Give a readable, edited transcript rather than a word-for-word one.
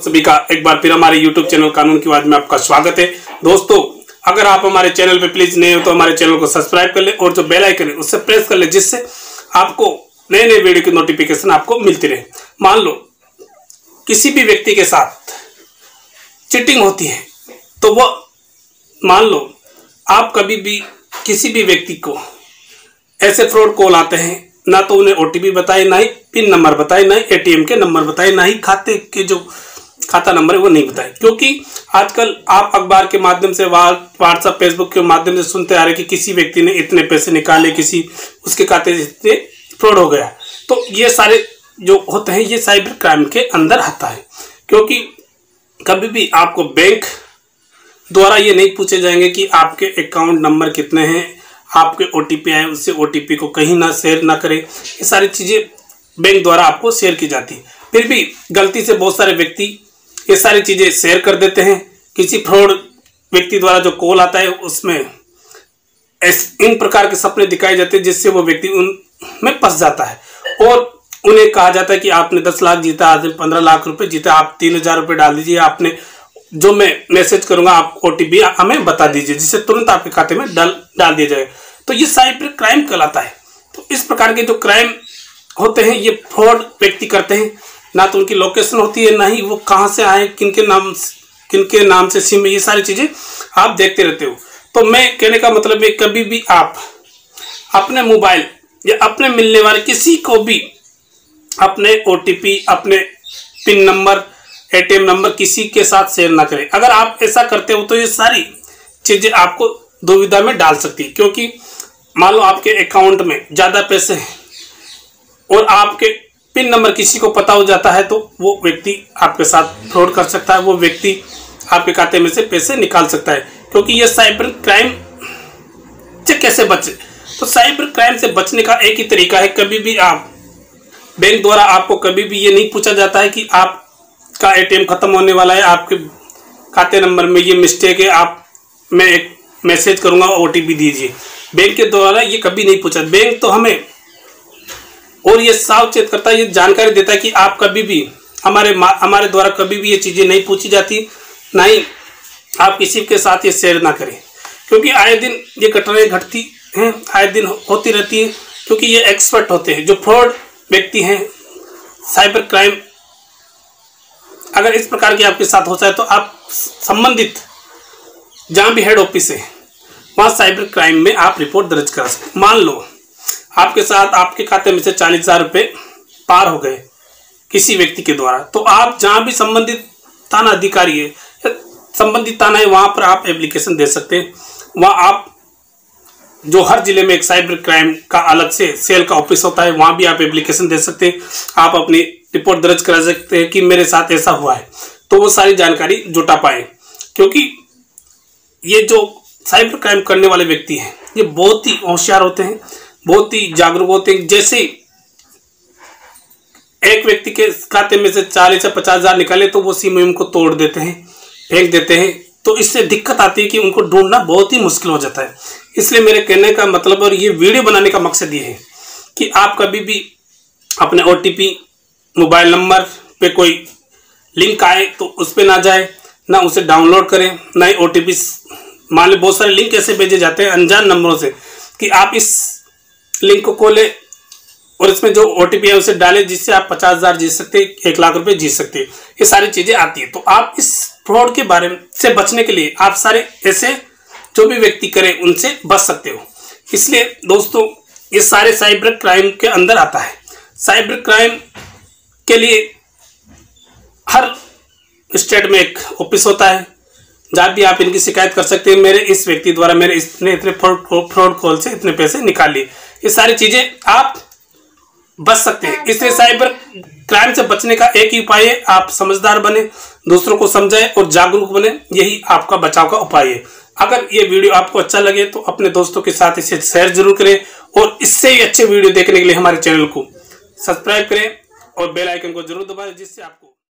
सभी का एक बार फिर हमारे YouTube चैनल कानून की आवाज में आपका स्वागत है। दोस्तों, अगर आप हमारे चैनल पे प्लीज नए हो तो हमारे चैनल को सब्सक्राइब कर ले और जो बेल आइकन है उससे प्रेस कर ले, जिससे आपको नए नए वीडियो की नोटिफिकेशन आपको मिलती रहे। मान लो किसी भी व्यक्ति के साथ चीटिंग होती है तो वो मान लो आप कभी भी किसी भी व्यक्ति को ऐसे फ्रॉड कॉल आते हैं, ना तो उन्हें ओटीपी बताए, ना ही पिन नंबर बताए, ना ही एटीएम के नंबर बताए, ना ही खाते के जो खाता नंबर है वो नहीं बताए। क्योंकि आजकल आप अखबार के माध्यम से, व्हाट्सएप फेसबुक के माध्यम से सुनते आ रहे कि किसी व्यक्ति ने इतने पैसे निकाले, किसी उसके खाते से फ्रॉड हो गया। तो ये सारे जो होते हैं ये साइबर क्राइम के अंदर आता है। क्योंकि कभी भी आपको बैंक द्वारा ये नहीं पूछे जाएंगे कि आपके अकाउंट नंबर कितने हैं, आपके ओटीपी आए उससे ओटीपी को कहीं ना शेयर ना करें। ये सारी चीज़ें बैंक द्वारा आपको शेयर की जाती है। फिर भी गलती से बहुत सारे व्यक्ति ये सारी चीज़ें शेयर कर देते हैं। किसी फ्रॉड व्यक्ति द्वारा जो कॉल आता है उसमें इन प्रकार के सपने दिखाए जाते हैं जिससे वो व्यक्ति उनमें फंस जाता है और उन्हें कहा जाता है कि आपने 10 लाख जीता, आज 15 लाख रुपए जीता, आप 3000 रुपये डाल दीजिए, आपने जो मैं मैसेज करूंगा आप ओटीपी हमें बता दीजिए, जिससे तुरंत आपके खाते में डाल दिया जाए। तो ये साइबर क्राइम कहलाता है। तो इस प्रकार के जो क्राइम होते हैं ये फ्रॉड व्यक्ति करते हैं। ना तो उनकी लोकेशन होती है, ना ही वो कहाँ से आए, किनके नाम से सिम, ये सारी चीज़ें आप देखते रहते हो। तो मैं कहने का मतलब है कभी भी आप अपने मोबाइल या अपने मिलने वाले किसी को भी अपने ओटीपी, अपने पिन नंबर, एटीएम नंबर किसी के साथ शेयर ना करें। अगर आप ऐसा करते हो तो ये सारी चीज़ें आपको दुविधा में डाल सकती है। क्योंकि मान लो आपके अकाउंट में ज़्यादा पैसे हैं और आपके पिन नंबर किसी को पता हो जाता है तो वो व्यक्ति आपके साथ फ्रॉड कर सकता है, वो व्यक्ति आपके खाते में से पैसे निकाल सकता है। क्योंकि ये साइबर क्राइम से कैसे बचे, तो साइबर क्राइम से बचने का एक ही तरीका है, कभी भी आप बैंक द्वारा आपको कभी भी ये नहीं पूछा जाता है कि आपका एटीएम खत्म होने वाला है, आपके खाते नंबर में ये मिस्टेक है, मैं एक मैसेज करूंगा ओटीपी दीजिए। बैंक के द्वारा ये कभी नहीं पूछा। बैंक तो हमें और ये सावचेत करता है, ये जानकारी देता है कि आप कभी भी हमारे द्वारा कभी भी ये चीज़ें नहीं पूछी जाती, ना ही आप किसी के साथ ये शेयर ना करें। क्योंकि आए दिन ये घटनाएं घटती हैं, आए दिन होती रहती है। क्योंकि ये एक्सपर्ट होते हैं जो फ्रॉड व्यक्ति हैं। साइबर क्राइम अगर इस प्रकार की आपके साथ हो जाए तो आप संबंधित जहाँ भी हेड ऑफिस है वहाँ साइबर क्राइम में आप रिपोर्ट दर्ज करा सकते। मान लो आपके साथ आपके खाते में से 40,000 रुपये पार हो गए किसी व्यक्ति के द्वारा, तो आप जहाँ भी संबंधित थाना अधिकारी है, संबंधित थाना है, वहाँ पर आप एप्लीकेशन दे सकते हैं। वहाँ आप जो हर जिले में एक साइबर क्राइम का अलग से सेल का ऑफिस होता है, वहाँ भी आप एप्लीकेशन दे सकते हैं। आप अपनी रिपोर्ट दर्ज करा सकते हैं कि मेरे साथ ऐसा हुआ है, तो वो सारी जानकारी जुटा पाए। क्योंकि ये जो साइबर क्राइम करने वाले व्यक्ति हैं ये बहुत ही होशियार होते हैं, बहुत ही जागरूक होते हैं। जैसे एक व्यक्ति के खाते में से 40 से 50,000 निकाले तो वो सिम को तोड़ देते हैं, फेंक देते हैं। तो इससे दिक्कत आती है कि उनको ढूंढना बहुत ही मुश्किल हो जाता है। इसलिए मेरे कहने का मतलब और ये वीडियो बनाने का मकसद ये है कि आप कभी भी अपने ओटीपी, मोबाइल नंबर पे कोई लिंक आए तो उस पर ना जाए, ना उसे डाउनलोड करें, ना ही ओटीपी। मान लो बहुत सारे लिंक ऐसे भेजे जाते हैं अनजान नंबरों से कि आप इस लिंक को खोलें और इसमें जो ओटीपी है उसे डालें, जिससे आप 50,000 जीत सकते हैं, 1 लाख रुपए जीत सकते हैं। ये सारी चीज़ें आती है। तो आप इस फ्रॉड के बारे में से बचने के लिए आप सारे ऐसे जो भी व्यक्ति करें उनसे बच सकते हो। इसलिए दोस्तों ये सारे साइबर क्राइम के अंदर आता है। साइबर क्राइम के लिए हर स्टेट में एक ऑफिस होता है जहाँ भी आप इनकी शिकायत कर सकते हैं, मेरे इस व्यक्ति द्वारा मेरे इतने फ्रॉड कॉल से इतने पैसे निकाल लिए। ये सारी चीज़ें आप बच सकते हैं। इसलिए साइबर क्राइम से बचने का एक ही उपाय है, आप समझदार बने, दूसरों को समझाएं और जागरूक बने। यही आपका बचाव का उपाय है। अगर ये वीडियो आपको अच्छा लगे तो अपने दोस्तों के साथ इसे शेयर जरूर करें और इससे ही अच्छे वीडियो देखने के लिए हमारे चैनल को सब्सक्राइब करें और बेल आइकन को जरूर दबाएं, जिससे आपको